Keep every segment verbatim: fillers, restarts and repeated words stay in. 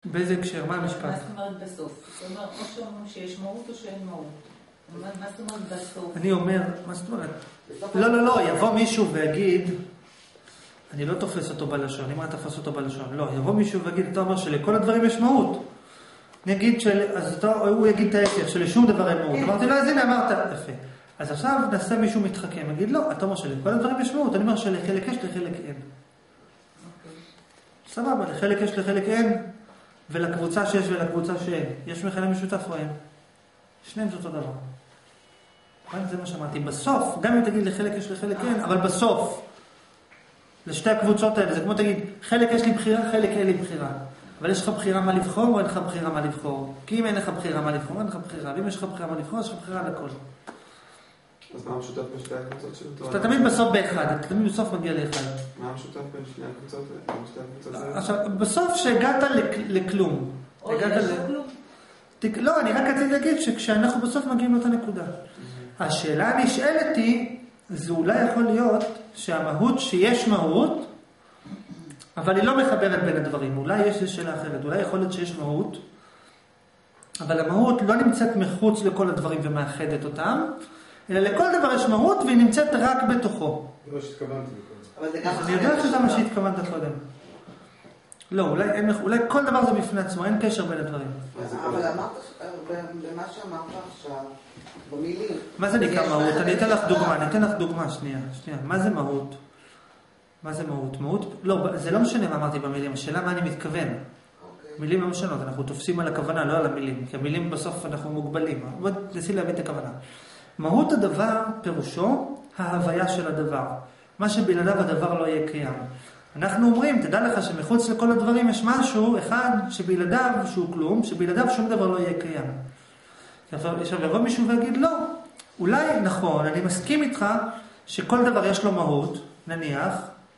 באיזה הקשר? מה המשפט? מה זאת אומרת בסוף? זאת אומרת, או שאומרים שיש מהות או שאין מהות. מה זאת אומרת בסוף? אני אומר, מה זאת אומרת? לא, לא, לא, יבוא מישהו ויגיד, אני לא תופס אותו בלשון, אם אני תופס אותו בלשון, לא, יבוא מישהו ויגיד, אתה אומר שלכל הדברים יש מהות. נגיד, של, אז אתה, הוא יגיד את ההפך, שלשום דבר אין מהות. אמרתי לו, אז הנה, אמרת, יפה. אז עכשיו נעשה מישהו מתחכם, יגיד, לא, אתה אומר שלכל הדברים יש מהות, אני אומר שלחלק יש, לחלק אין. סבבה, לחלק יש, לחלק אין, ולקבוצה שיש ולקבוצה שאין. יש מכנה משותף או אין? שניהם זה אותו דבר. זה מה שאמרתי. בסוף, גם אם תגיד לחלק יש לחלק אין, אבל בסוף, לשתי הקבוצות האלה, זה כמו תגיד, חלק יש לי בחירה, חלק אין לי בחירה. אבל יש לך בחירה מה לבחור או אין לך בחירה מה לבחור? כי אם אין לך בחירה מה לבחור, אין לך בחירה. ואם יש לך בחירה מה לבחור, יש לך בחירה על הכל. אז מה המשותף בין שתי הקבוצות של אותו? אתה תמיד בסוף באחד, אתה תמיד בסוף מגיע לאחד. מה המשותף בין שתי הקבוצות האלה? עכשיו, בסוף שהגעת לכלום. או יש כלום? לא, אני רק רציתי להגיד שכשאנחנו בסוף מגיעים לאותה נקודה. השאלה הנשאלת היא, זה אולי יכול להיות שהמהות, שיש מהות, אבל היא לא מחברת בין הדברים. אולי יש שאלה אחרת. אולי יכול להיות שיש מהות, אבל המהות לא נמצאת מחוץ לכל הדברים ומאחדת אותם, אלא לכל דבר יש מהות והיא נמצאת רק בתוכו. זה מה שהתכוונתי קודם. אני יודע שזה מה שהתכוונת קודם. לא, אולי, אין, אולי כל דבר זה בפני עצמו, אין קשר בין הדברים. אבל אמרת, במה שאמרת עכשיו, במילים. מה זה נקרא מהות? אני אתן לך דוגמה, אני אתן לך דוגמה, שנייה, שנייה. מה זה מהות? מה זה מהות? מהות, לא, זה לא משנה מה אמרתי במילים, השאלה מה אני מתכוון. מילים לא משנות, אנחנו תופסים על הכוונה, לא על המילים, כי המילים בסוף אנחנו מוגבלים. בוא נסי להבין את הכוונה. מהות הדבר פירושו ההוויה של הדבר. מה שבלעדיו הדבר לא יהיה קיים. אנחנו אומרים, תדע לך שמחוץ לכל הדברים יש משהו אחד שבלעדיו שהוא כלום, שבלעדיו שום דבר לא יהיה קיים. עכשיו יבוא מישהו ויגיד, לא, אולי נכון, אני מסכים איתך שכל דבר יש לו מהות, נניח,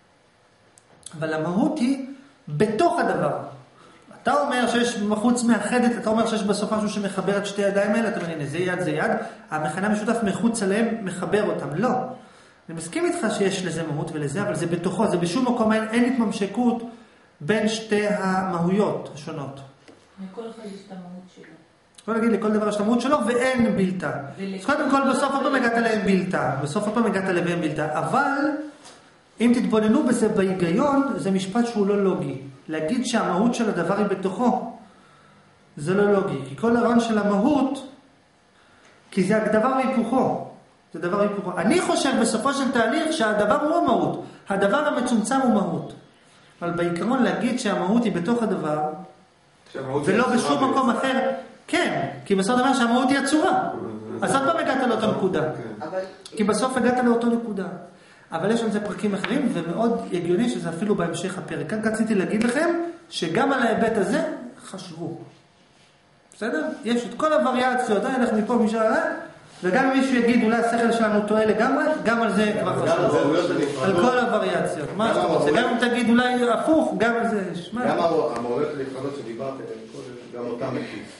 אבל המהות היא בתוך הדבר. אתה אומר שיש מחוץ מאחדת, אתה אומר שיש בסוף משהו שמחבר את שתי ידיים האלה, אתה אומר, הנה, זה יד, זה יד, המכנה משותף מחוץ עליהם מחבר אותם. לא. אני מסכים איתך שיש לזה מהות ולזה, אבל זה בתוכו, זה בשום מקום, אין, אין התממשקות בין שתי המהויות השונות. לכל אחד יש את המהות שלו. בוא נגיד, לכל דבר יש את המהות שלו ואין בלתה. אז קודם כל, בסוף הפעם הגעת להם בלתה. בסוף הפעם הגעת להם בלתה. אבל, אם תתבוננו בזה בהיגיון, זה משפט שהוא לא לוגי. להגיד שהמהות של הדבר היא בתוכו, זה לא לוגי. כי כל הרעיון של המהות, כי זה הדבר והיפוכו. זה דבר היפוכו. אני חושב בסופו של תהליך שהדבר הוא המהות. הדבר המצומצם הוא מהות. אבל בעיקרון להגיד שהמהות היא בתוך הדבר, ולא בשום מקום אחר, כן, כי בסוף דבר שהמהות היא הצורה. אז עוד פעם הגעת לאותו נקודה. כי בסוף הגעת לאותו נקודה. אבל יש על זה פרקים אחרים, ומאוד הגיוני שזה אפילו בהמשך הפרק. כאן רציתי להגיד לכם, שגם על ההיבט הזה, חשבו. בסדר? יש את כל הווריאציות, אנחנו מפה משם, וגם אם מישהו יגיד, אולי השכל שלנו טועה לגמרי, גם על זה כבר חשבו. על כל הווריאציות. מה שאתה רוצה? גם אם תגיד אולי הפוך, גם על זה יש. גם המהויות הנפרדות שדיברת, גם אותם מקיף.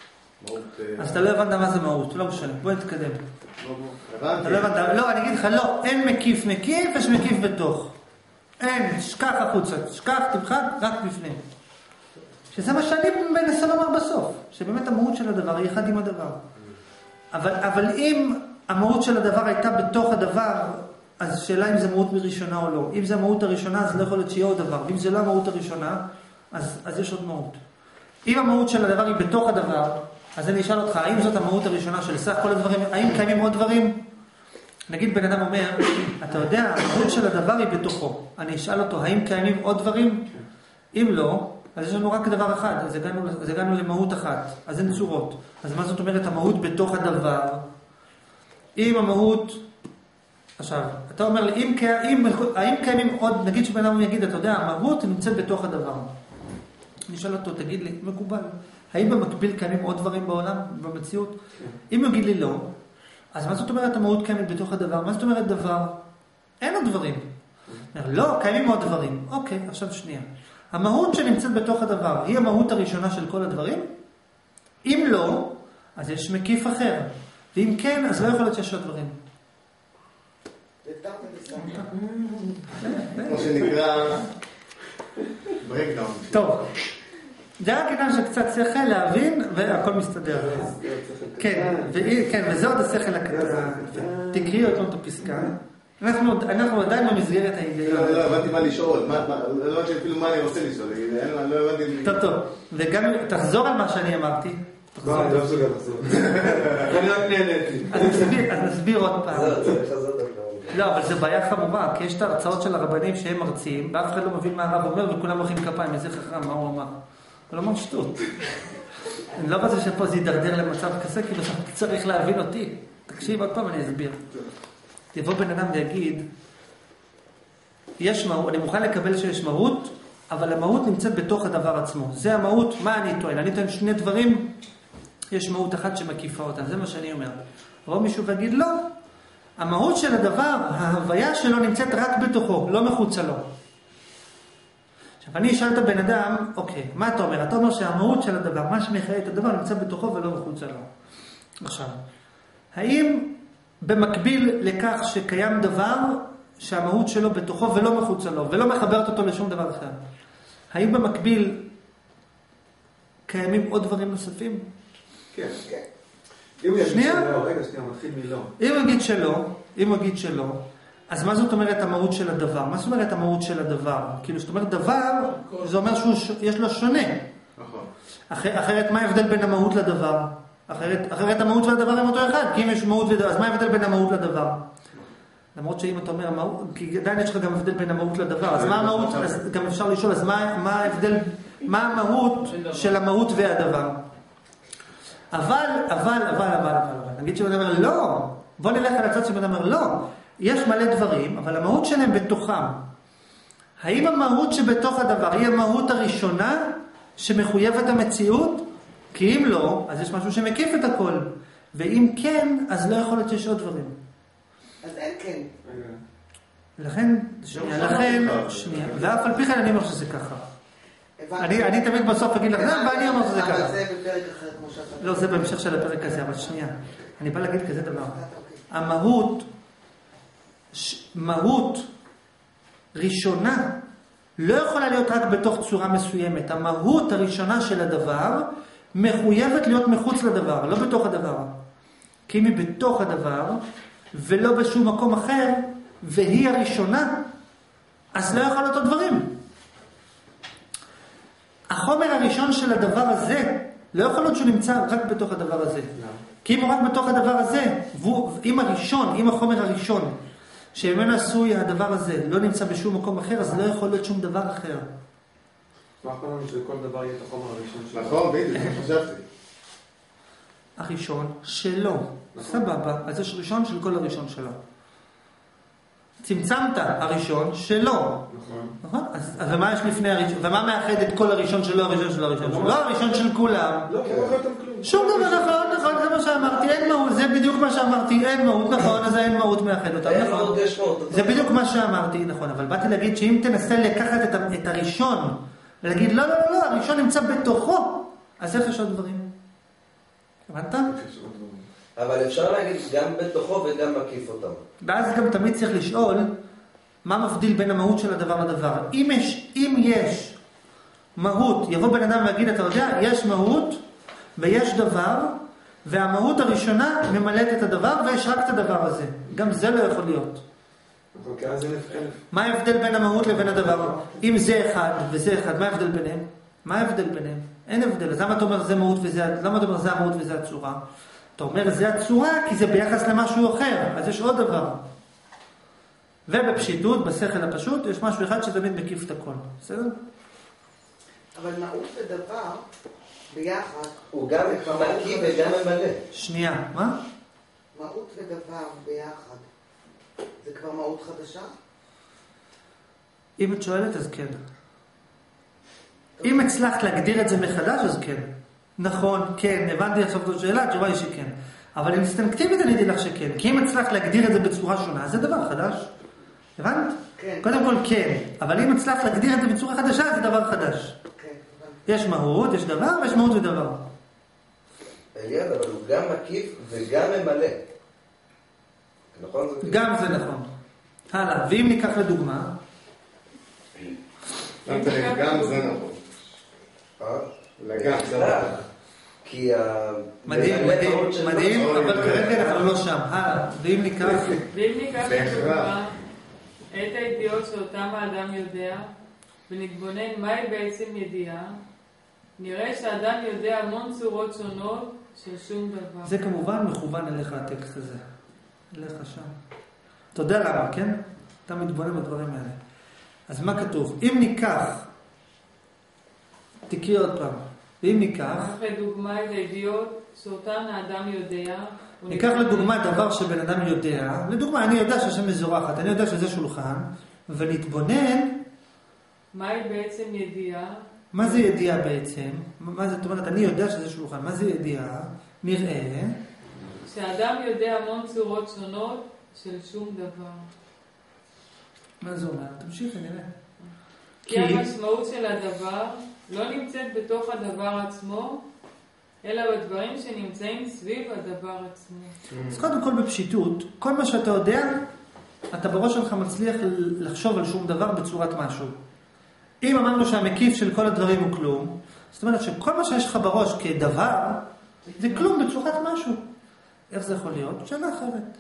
אז אתה לא הבנת מה זה מהות, לא משנה, בוא נתקדם. אתה לא הבנת, לא, אני אגיד לך, לא, אין מקיף מקיף, יש מקיף בתוך. אין, שכח החוצה, שכח, תמחק, רק בפנים. שזה מה שאני מנסה לומר בסוף, שבאמת המהות של הדבר היא אחד עם הדבר. אבל, אבל אם המהות של הדבר הייתה בתוך הדבר, אז שאלה אם זה מהות מראשונה או לא. אם זה המהות הראשונה, אז לא יכול להיות שיהיה עוד דבר. ואם זה לא המהות הראשונה, אז, אז יש עוד מהות. אם המהות של הדבר היא בתוך הדבר, אז אני אשאל אותך, האם זאת המהות הראשונה של סך כל הדברים? האם קיימים עוד דברים? נגיד בן אדם אומר, אתה יודע, המהות של הדבר היא בתוכו. אני אשאל אותו, האם קיימים עוד דברים? אם לא, אז יש לנו רק דבר אחד, אז הגענו, אז הגענו למהות אחת, אז אין צורות. אז מה זאת אומרת המהות בתוך הדבר? אם המהות, עכשיו, אתה אומר לי, אם, אם, האם קיימים עוד, נגיד שבן אדם יגיד, אתה יודע, המהות נמצאת בתוך הדבר. אני אשאל אותו, תגיד לי, מקובל, האם במקביל קיימים עוד דברים בעולם, במציאות? אם הוא יגיד לי לא, אז מה זאת אומרת המהות קיימת בתוך הדבר? מה זאת אומרת דבר? אין עוד דברים. לא, קיימים עוד דברים. אוקיי, עכשיו שנייה. המהות שנמצאת בתוך הדבר, היא המהות הראשונה של כל הדברים? אם לא, אז יש מקיף אחר. ואם כן, אז לא יכול להיות שיש עוד דברים. כמו שנקרא breakdown. טוב. זה רק עניין של קצת שכל להבין, והכל מסתדר. כן, וזה עוד השכל הקטן. תקראי אותו את הפסקה. אנחנו עדיין במסגרת ההיגיון. לא הבנתי מה לשאול, לא הבנתי אפילו מה אני רוצה לשאול, לא הבנתי... טוב, טוב, וגם תחזור על מה שאני אמרתי. לא, אני לא מסוגל לחזור. אני רק נהניתי. אז נסביר עוד פעם. לא, אבל זה בעיה חמורה, כי יש את ההרצאות של הרבנים שהם מרצים, ואף אחד לא מבין מה הרב אומר, וכולם מוחאים כפיים, איזה חכם, מה הוא אמר. הוא לא אמר שטות. אני לא רוצה שפה זה יידרדר למצב כזה, כי בסוף צריך להבין אותי. תקשיב, עוד פעם אני אסביר. תבוא בן אדם ויגיד, יש מהות, אני מוכן לקבל שיש מהות, אבל המהות נמצאת בתוך הדבר עצמו. זה המהות, מה אני טוען? אני טוען שני דברים, יש מהות אחת שמקיפה אותה, זה מה שאני אומר. אבל מישהו ויגיד, לא. המהות של הדבר, ההוויה שלו נמצאת רק בתוכו, לא מחוצה לו. עכשיו, אני אשאל את הבן אדם, אוקיי, מה אתה אומר? אתה אומר שהמהות של הדבר, מה שמחיה את הדבר, נמצא בתוכו ולא מחוצה לו. עכשיו, האם במקביל לכך שקיים דבר שהמהות שלו בתוכו ולא מחוצה לו, ולא מחברת אותו לשום דבר אחר, האם במקביל קיימים עוד דברים נוספים? כן, כן. אם הוא יגיד שלא, רגע, שנייה, מתחיל מלא. אם הוא יגיד שלא, אם הוא יגיד שלא, אז מה זאת אומרת המהות של הדבר? מה זאת אומרת המהות של הדבר? כאילו, זאת אומרת דבר, זה אומר שיש לו שונה. נכון. אחרת, מה ההבדל בין המהות לדבר? אחרת, אחרת המהות והדבר הם אותו אחד, כי אם יש מהות ודבר, אז מה ההבדל בין המהות לדבר? למרות שאם אתה אומר המהות, כי עדיין יש לך גם הבדל בין המהות לדבר, אז מה המהות, אז גם אפשר לשאול, אז מה, מה ההבדל, מה המהות של המהות והדבר? אבל, אבל, אבל, אבל, אבל, נגיד שבן אומר, לא, בוא נלך על הצד שבן אומר, לא, יש מלא דברים, אבל המהות שלהם בתוכם. האם המהות שבתוך הדבר היא המהות הראשונה שמחויבת המציאות? כי אם לא, אז יש משהו שמקיף את הכל. ואם כן, אז לא יכול להיות שיש עוד דברים. אז אין כן. לכן, שנייה, לכן, שנייה, ואף על פי כן אני אומר שזה ככה. אני תמיד בסוף אגיד לך, ואני אומר שזה ככה. אבל זה בפרק אחר כמו שאתה... לא, זה בהמשך של הפרק הזה, אבל שנייה. אני בא להגיד כזה דבר. המהות, מהות ראשונה, לא יכולה להיות רק בתוך צורה מסוימת. המהות הראשונה של הדבר מחויבת להיות מחוץ לדבר, לא בתוך הדבר. כי אם היא בתוך הדבר, ולא בשום מקום אחר, והיא הראשונה, אז לא יכול להיות עוד דברים. החומר הראשון של הדבר הזה, לא יכול להיות שהוא נמצא רק בתוך הדבר הזה. כי אם הוא רק בתוך הדבר הזה, אם הראשון, אם החומר הראשון, שממנו עשוי הדבר הזה, לא נמצא בשום מקום אחר, אז לא יכול להיות שום דבר אחר. מה יכול לנו שכל דבר יהיה את החומר הראשון שלו? נכון, בדיוק, חשבתי. הראשון שלו. סבבה, אז יש ראשון של כל הראשון שלו. צמצמת הראשון שלו. נכון. נכון? אז ומה יש לפני הראשון? ומה מאחד את כל הראשון שלו, הראשון של הראשון שלו? לא הראשון של כולם. לא, כי לא יכולתם כלום. שום דבר, נכון, נכון, זה מה שאמרתי, אין מהות, זה בדיוק מה שאמרתי, אין מהות, נכון, אז אין מהות מאחד אותם, נכון. זה בדיוק מה שאמרתי, נכון, אבל באתי להגיד שאם תנסה לקחת את הראשון, ולהגיד, לא, לא, לא, לא, הראשון נמצא בתוכו, אז איך יש עוד דברים? הבנת? אבל אפשר להגיד גם בתוכו וגם מקיף אותם. ואז גם תמיד צריך לשאול, מה מבדיל בין המהות של הדבר לדבר? אם יש, אם יש מהות, יבוא בן אדם ויגיד, אתה יודע, יש מהות ויש דבר, והמהות הראשונה ממלאת את הדבר, ויש רק את הדבר הזה. גם זה לא יכול להיות. אוקיי, אז אלף אלף. מה ההבדל בין המהות לבין הדבר? אם זה אחד וזה אחד, מה ההבדל ביניהם? מה ההבדל ביניהם? אין הבדל. אז למה אתה אומר זה מהות וזה, למה אתה אומר זה המהות וזה הצורה? אתה אומר זה הצורה כי זה ביחס למשהו אחר, אז יש עוד דבר. ובפשיטות, בשכל הפשוט, יש משהו אחד שתמיד מקיף את הכל. בסדר? אבל מהות ודבר ביחד... הוא גם מקיף וגם ממלא. שנייה, מה? מהות ודבר ביחד. זה כבר מהות חדשה? אם את שואלת, אז כן. אם הצלחת להגדיר את זה מחדש, אז כן. נכון, כן, הבנתי עכשיו את השאלה, התשובה היא שכן. אבל אינסטינקטיבית אני אגיד לך שכן. כי אם הצלחת להגדיר את זה בצורה שונה, זה דבר חדש. הבנת? כן. קודם כל כן. אבל אם הצלחת להגדיר את זה בצורה חדשה, זה דבר חדש. כן. יש מהות, יש דבר, ויש מהות ודבר. אליעד, אבל הוא גם מקיף וגם ממלא. נכון? גם זה נכון. הלאה, ואם ניקח לדוגמה... גם זה נכון. לגמרי. כי ה... מדהים, מדהים, מדהים, אבל כרגע אנחנו לא שם. הלאה, ואם ניקח... ואם ניקח לדוגמה את הידיעות שאותם האדם יודע, ונתבונן מהי בעצם ידיעה, נראה שהאדם יודע המון צורות שונות של שום דבר. זה כמובן מכוון אליך הטקסט הזה. אליך שם. אתה יודע למה, כן? אתה מתבונן בדברים האלה. אז מה כתוב? אם ניקח, תקריא עוד פעם. ואם ניקח... לדוגמה את הידיעות שאותן האדם יודע... ניקח לדוגמה דבר שבן אדם יודע. לדוגמה, אני יודע שהשם מזורחת, אני יודע שזה שולחן, ונתבונן... מהי בעצם ידיעה? מה זה ידיעה בעצם? מה זה, זאת אומרת, אני יודע שזה שולחן. מה זה ידיעה? נראה... שהאדם יודע המון צורות שונות של שום דבר. מה זה אומר? תמשיך, נראה. כי המשמעות של הדבר לא נמצאת בתוך הדבר עצמו, אלא בדברים שנמצאים סביב הדבר עצמו. אז קודם כל בפשיטות, כל מה שאתה יודע, אתה בראש שלך מצליח לחשוב על שום דבר בצורת משהו. אם אמרנו שהמקיף של כל הדברים הוא כלום, זאת אומרת שכל מה שיש לך בראש כדבר, זה כלום בצורת משהו. איך זה יכול להיות? שאלה אחרת.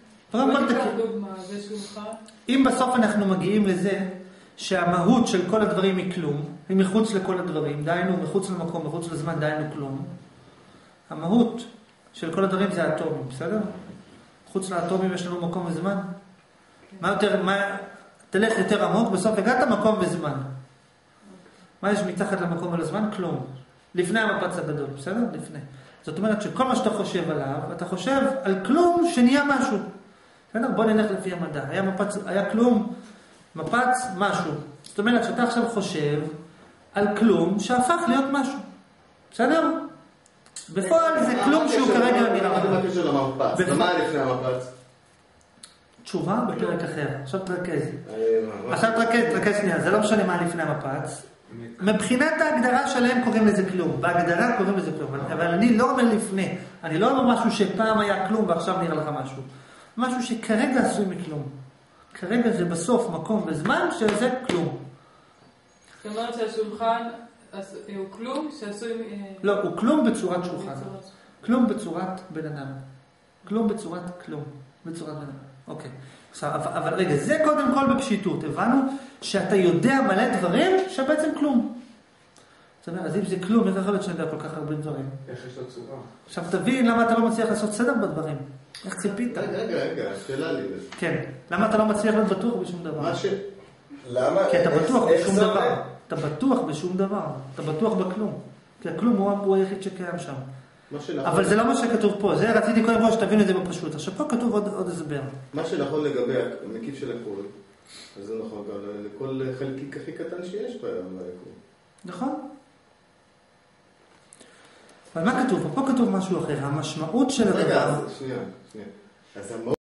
אם בסוף אנחנו מגיעים לזה שהמהות של כל הדברים היא כלום, היא מחוץ לכל הדברים, דיינו מחוץ למקום, מחוץ לזמן, דיינו כלום. המהות של כל הדברים זה האטומים, בסדר? חוץ לאטומים יש לנו מקום וזמן. מה יותר, מה, תלך יותר עמוק, בסוף הגעת מקום וזמן. מה יש מתחת למקום ולזמן? כלום. לפני המפץ הגדול, בסדר? לפני. זאת אומרת שכל מה שאתה חושב עליו, אתה חושב על כלום שנהיה משהו. בסדר? בוא נלך לפי המדע. היה מפץ, היה כלום, מפץ, משהו. זאת אומרת שאתה עכשיו חושב על כלום שהפך להיות משהו. בסדר? בפועל זה כלום שהוא כרגע נראה. מה הקשר למפץ? ומה לפני המפץ? תשובה בפרק אחר. עכשיו תרכז. עכשיו תרכז, תרכז שנייה. זה לא משנה מה לפני המפץ. מבחינת ההגדרה שלהם קוראים לזה כלום. בהגדרה קוראים לזה כלום. אבל אני לא אומר לפני. אני לא אומר משהו שפעם היה כלום ועכשיו נראה לך משהו. משהו שכרגע עשוי מכלום. כרגע זה בסוף מקום וזמן שזה כלום. זאת אומרת שהשולחן הוא כלום שעשוי... לא, הוא כלום בצורת שולחן. כלום בצורת בן אדם. כלום בצורת כלום. בצורת בן אדם. אוקיי. עכשיו, אבל רגע, זה קודם כל בפשיטות. הבנו שאתה יודע מלא דברים שבעצם כלום. זאת אומרת, אז אם זה כלום, איך יכול להיות שאני יודע כל כך הרבה דברים? איך יש לו צורה? עכשיו תבין למה אתה לא מצליח לעשות סדר בדברים. איך ציפית? רגע, רגע, רגע, שאלה לי. כן. למה אתה לא מצליח להיות בטוח בשום דבר? מה ש... למה? כי אתה בטוח בשום דבר. אתה בטוח בשום דבר. אתה בטוח בכלום. כי הכלום הוא היחיד שקיים שם. אבל זה לא מה שכתוב פה. זה רציתי קודם כל שתבין את זה בפשוט. עכשיו פה כתוב עוד הסבר. מה שנכון לגבי המקיף של הכל, אז זה נכון גם לכל חלקיק הכי קטן שיש ביקום. נכון. אבל מה כתוב פה? פה כתוב משהו אחר. המשמעות של הדבר... רגע, שנייה, שנייה. אז